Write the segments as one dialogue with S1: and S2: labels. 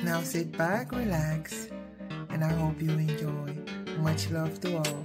S1: Now sit back, relax, and I hope you enjoy. Much love to all.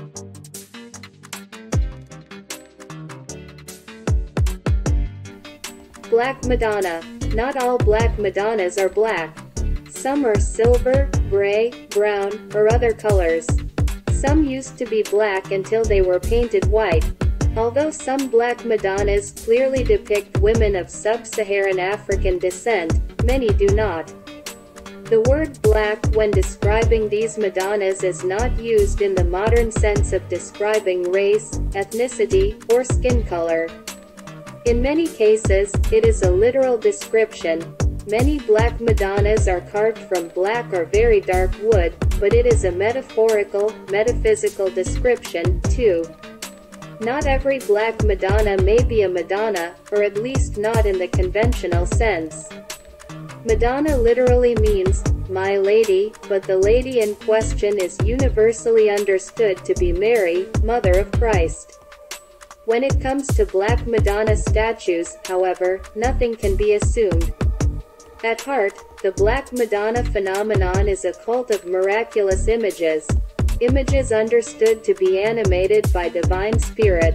S2: Black Madonna. Not all Black Madonnas are black. Some are silver, gray, brown, or other colors. Some used to be black until they were painted white. Although some Black Madonnas clearly depict women of sub-Saharan African descent, many do not. The word black when describing these Madonnas is not used in the modern sense of describing race, ethnicity, or skin color. In many cases, it is a literal description. Many Black Madonnas are carved from black or very dark wood, but it is a metaphorical, metaphysical description, too. Not every Black Madonna may be a Madonna, or at least not in the conventional sense. Madonna literally means, my lady, but the lady in question is universally understood to be Mary, Mother of Christ. When it comes to Black Madonna statues, however, nothing can be assumed. At heart, the Black Madonna phenomenon is a cult of miraculous images. Images understood to be animated by divine spirit.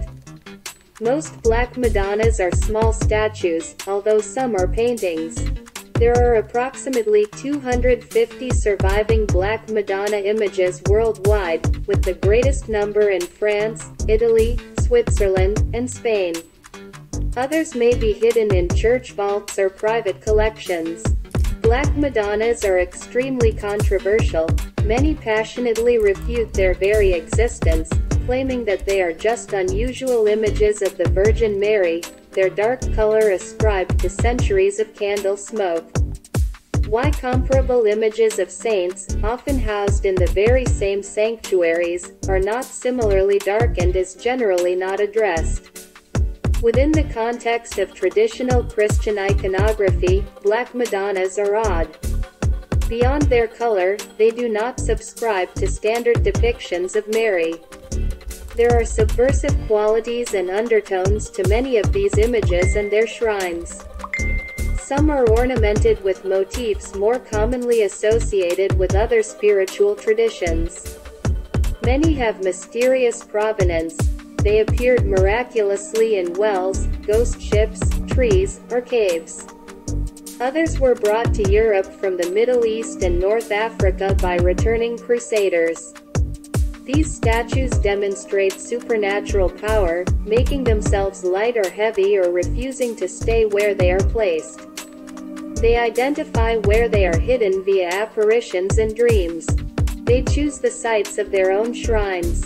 S2: Most Black Madonnas are small statues, although some are paintings. There are approximately 250 surviving Black Madonna images worldwide, with the greatest number in France, Italy, Switzerland, and Spain. Others may be hidden in church vaults or private collections. Black Madonnas are extremely controversial. Many passionately refute their very existence, claiming that they are just unusual images of the Virgin Mary, their dark color ascribed to centuries of candle smoke. Why comparable images of saints, often housed in the very same sanctuaries, are not similarly darkened is generally not addressed. Within the context of traditional Christian iconography, Black Madonnas are odd. Beyond their color, they do not subscribe to standard depictions of Mary. There are subversive qualities and undertones to many of these images and their shrines. Some are ornamented with motifs more commonly associated with other spiritual traditions. Many have mysterious provenance. They appeared miraculously in wells, ghost ships, trees, or caves. Others were brought to Europe from the Middle East and North Africa by returning crusaders. These statues demonstrate supernatural power, making themselves light or heavy or refusing to stay where they are placed. They identify where they are hidden via apparitions and dreams. They choose the sites of their own shrines.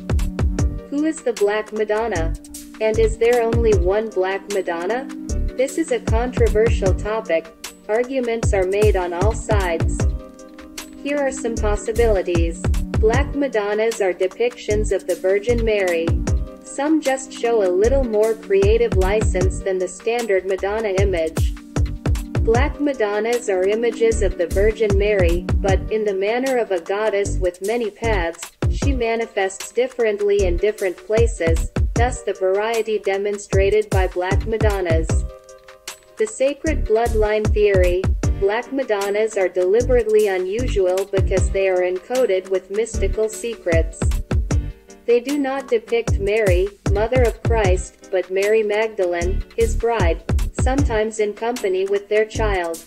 S2: Who is the Black Madonna? And is there only one Black Madonna? This is a controversial topic. Arguments are made on all sides. Here are some possibilities. Black Madonnas are depictions of the Virgin Mary. Some just show a little more creative license than the standard Madonna image. Black Madonnas are images of the Virgin Mary, but, in the manner of a goddess with many paths, she manifests differently in different places, thus the variety demonstrated by Black Madonnas. The sacred bloodline theory. Black Madonnas are deliberately unusual because they are encoded with mystical secrets. They do not depict Mary, Mother of Christ, but Mary Magdalene, his bride, sometimes in company with their child.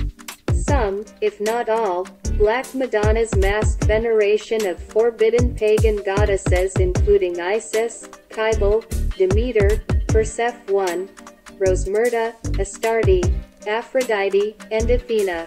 S2: Some, if not all, Black Madonnas mask veneration of forbidden pagan goddesses including Isis, Cybele, Demeter, Persephone, Rosmerta, Astarte, Aphrodite, and Athena.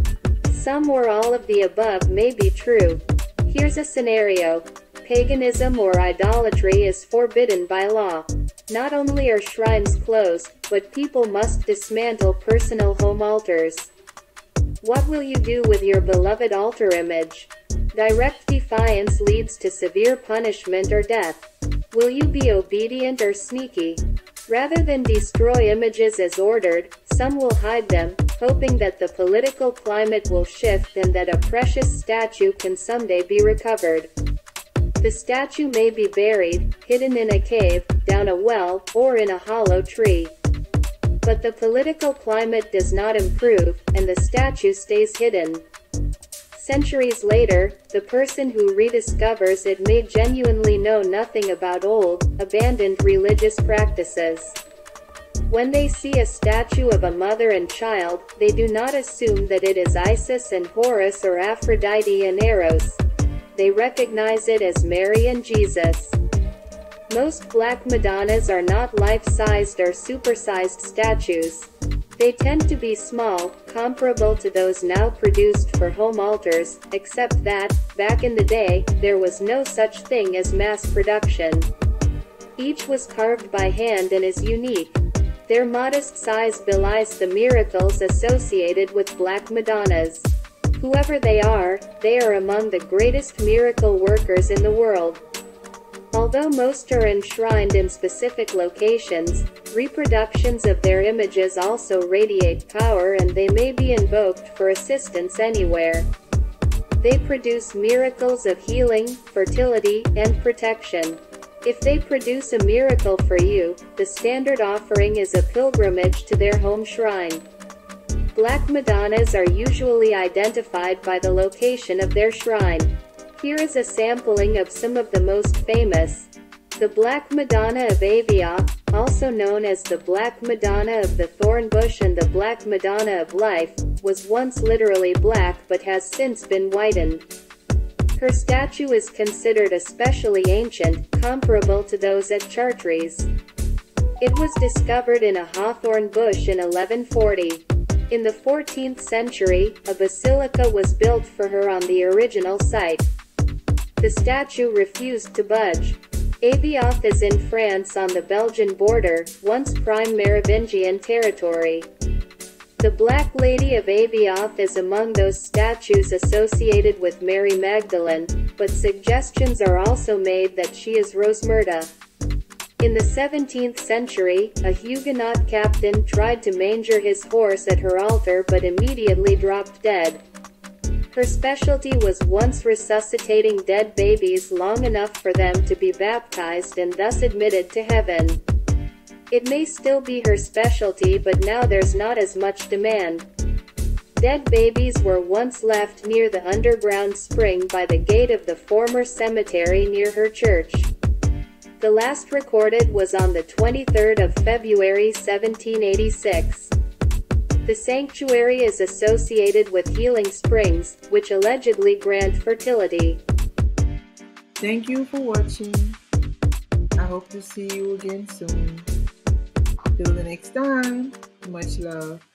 S2: Some or all of the above may be true. Here's a scenario. Paganism or idolatry is forbidden by law. Not only are shrines closed, but people must dismantle personal home altars. What will you do with your beloved altar image? Direct defiance leads to severe punishment or death. Will you be obedient or sneaky? Rather than destroy images as ordered, some will hide them, hoping that the political climate will shift and that a precious statue can someday be recovered. The statue may be buried, hidden in a cave, down a well, or in a hollow tree. But the political climate does not improve, and the statue stays hidden. Centuries later, the person who rediscovers it may genuinely know nothing about old, abandoned religious practices. When they see a statue of a mother and child, they do not assume that it is Isis and Horus or Aphrodite and Eros. They recognize it as Mary and Jesus. Most Black Madonnas are not life-sized or supersized statues. They tend to be small, comparable to those now produced for home altars, except that, back in the day, there was no such thing as mass production. Each was carved by hand and is unique. Their modest size belies the miracles associated with Black Madonnas. Whoever they are among the greatest miracle workers in the world. Although most are enshrined in specific locations, reproductions of their images also radiate power and they may be invoked for assistance anywhere. They produce miracles of healing, fertility, and protection. If they produce a miracle for you, the standard offering is a pilgrimage to their home shrine. Black Madonnas are usually identified by the location of their shrine. Here is a sampling of some of the most famous. The Black Madonna of Avioth, also known as the Black Madonna of the Thorn Bush and the Black Madonna of Life, was once literally black but has since been whitened. Her statue is considered especially ancient, comparable to those at Chartres. It was discovered in a hawthorn bush in 1140. In the 14th century, a basilica was built for her on the original site. The statue refused to budge. Avioth is in France on the Belgian border, once prime Merovingian territory. The Black Lady of Avioth is among those statues associated with Mary Magdalene, but suggestions are also made that she is Rosmerta. In the 17th century, a Huguenot captain tried to manger his horse at her altar but immediately dropped dead. Her specialty was once resuscitating dead babies long enough for them to be baptized and thus admitted to heaven. It may still be her specialty, but now there's not as much demand. Dead babies were once left near the underground spring by the gate of the former cemetery near her church. The last recorded was on the 23rd of February 1786. The sanctuary is associated with healing springs, which allegedly grant fertility.
S1: Thank you for watching. I hope to see you again soon. Till the next time, much love.